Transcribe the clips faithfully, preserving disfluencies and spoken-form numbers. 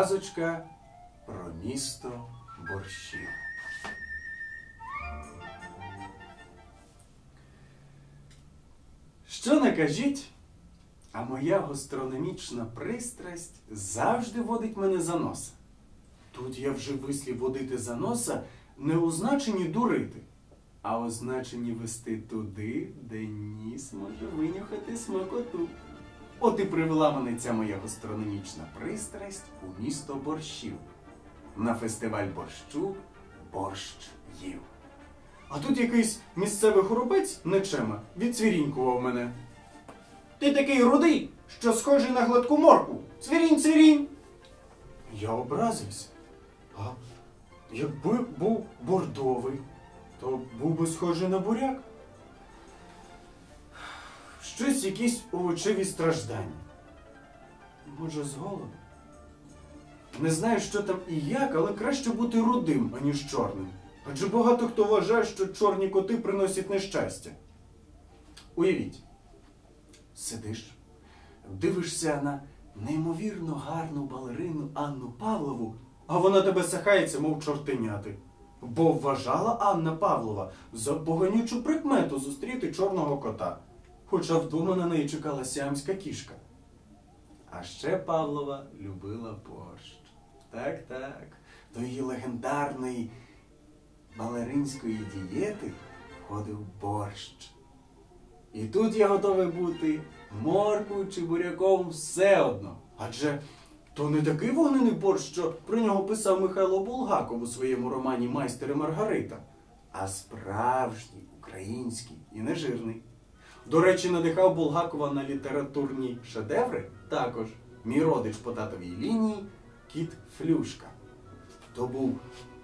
Казочка про місто борщів. Що не кажіть, а моя гастрономічна пристрасть завжди водить мене за носа. Тут я вже вислів водити за носа не у значенні дурити, а у значенні вести туди, де ніс може винюхати смакоту. От і привела мене ця моя гастрономічна пристрасть у місто борщів. На фестиваль борщу борщ їв. А тут якийсь місцевий хоробець нечема відцвірінькував мене. Ти такий рудий, що схожий на гладку моркву. Цвірінь, цвірінь. Я образився. А якби був бордовий, то був би схожий на буряк. Щось якісь овочеві страждання. Може, з голоду? Не знаю, що там і як, але краще бути рудим, аніж чорним. Адже багато хто вважає, що чорні коти приносять нещастя. Уявіть, сидиш, дивишся на неймовірно гарну балерину Анну Павлову, а вона тебе сахається, мов чортеняти. Бо вважала Анна Павлова за поганючу прикмету зустріти чорного кота. Хоча вдома на неї чекала сіамська кішка. А ще Павлова любила борщ. Так-так, до її легендарної балеринської дієти входив борщ. І тут я готовий бути морквою чи буряком все одно. Адже то не такий вогнений борщ, що про нього писав Михайло Булгаков у своєму романі «Майстер і Маргарита», а справжній, український і нежирний. До речі, надихав Булгакова на літературні шедеври також мій родич по татовій лінії кіт Флюшка. То був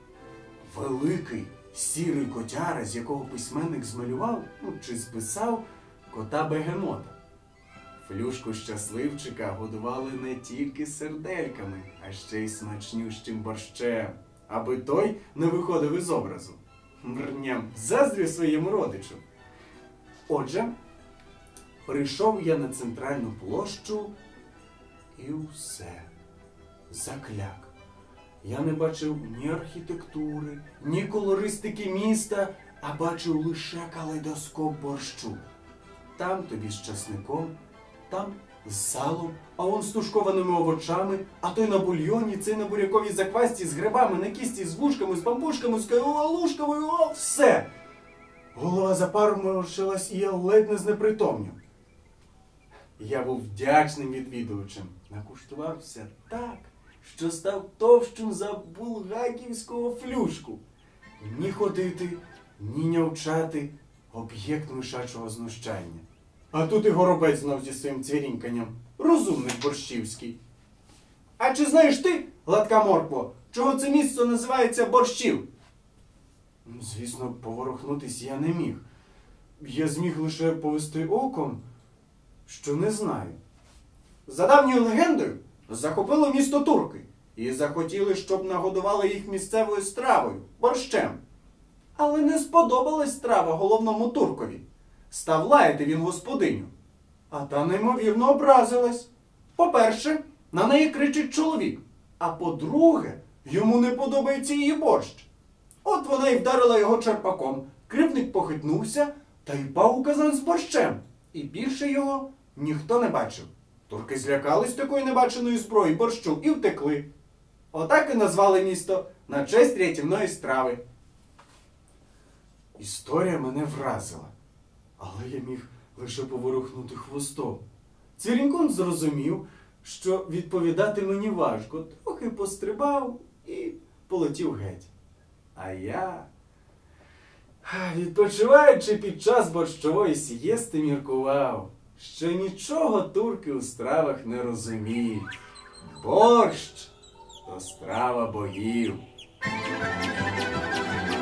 великий сірий котяра, з якого письменник змалював, ну, чи списав кота-бегемота. Флюшку щасливчика годували не тільки сердельками, а ще й смачнющим борщем, аби той не виходив із образу. Мрням, заздрю своєму родичу. Отже, прийшов я на центральну площу і все. Закляк. Я не бачив ні архітектури, ні колористики міста, а бачив лише калейдоскоп борщу. Там тобі з часником, там з салом, а он з тушкованими овочами, а той на бульйоні, цей на буряковій заквасті, з грибами, на кісті, з вушками, з пампушками, з калушками, о, все! Голова за пару морщилась, і я ледь не знепритомнів. Я був вдячним відвідувачем. Накуштувався так, що став товщим за булгаківського Флюшку. Ні ходити, ні нявчати – об'єкт мишачого знущання. А тут і горобець знов зі своїм цвіріньканням. Розумник борщівський. А чи знаєш ти, гладка моркво, чого це місце називається борщів? Звісно, поворухнутись я не міг. Я зміг лише повести оком, що не знаю. За давньою легендою, захопили місто турки і захотіли, щоб нагодували їх місцевою стравою – борщем. Але не сподобалась страва головному туркові. Став лаяти він господиню. А та неймовірно образилась. По-перше, на неї кричить чоловік. А по-друге, йому не подобається її борщ. От вона і вдарила його черпаком. Кривник похитнувся та й впав у казан з борщем. І більше його ніхто не бачив. Турки злякались такої небаченої зброї борщу і втекли. Отак і назвали місто на честь рятівної страви. Історія мене вразила. Але я міг лише поворухнути хвостом. Цвірінькун зрозумів, що відповідати мені важко. Трохи пострибав і полетів геть. А я, відпочиваючи під час борщової сієсти, міркував, що нічого турки у стравах не розуміють. Борщ – то страва богів.